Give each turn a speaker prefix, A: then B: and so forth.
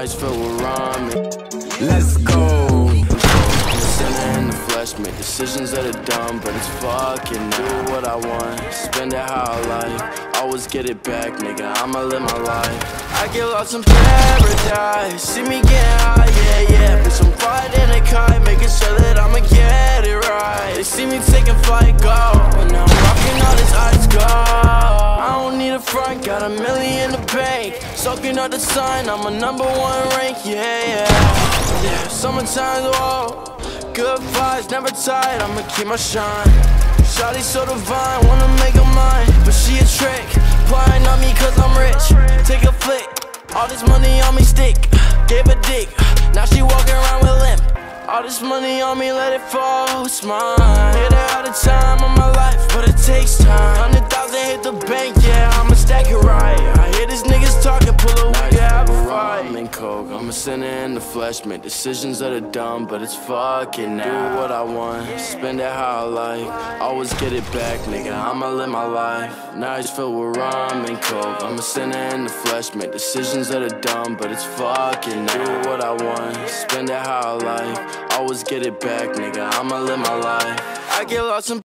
A: he's filled with ramen. Let's go. I'm a sinner in the flesh, make decisions that are dumb, but it's fucking do what I want, spend it how I like. Always get it back, nigga, I'ma live my life. I get lost in paradise, see me getting high, yeah. Bitch, I'm riding a kite, making sure that I'ma get it right. They see me taking flight, go, and now I'm rocking all this ice gold. I don't need a front, got $1 million in the bank. Soaking up the sun, I'm a #1 rank, yeah. Summertime, whoa. Good vibes, never tired, I'ma keep my shine. Shawty so divine, wanna make her mine, but she a trick, plying on me cause I'm rich. Take a flick, all this money on me stick. Gave a dick, now she walking around with limp. All this money on me, let it fall, it's mine. Hit her out of time of my life, but it takes time. 100,000 hit the bank, yeah, I'ma stack it right. I hear these niggas talking, pull a week, have a fight. I'm in coke, I'm a sinner in the flesh, make decisions that are dumb, but it's fucking now. Do what I want, spend it how I like. Always get it back, nigga, I'ma live my life. Now he's filled with rum and coke. I'm a sinner in the flesh, make decisions that are dumb, but it's fucking now. Do what I want, spend it how I like. Always get it back, nigga, I'ma live my life. I get lost in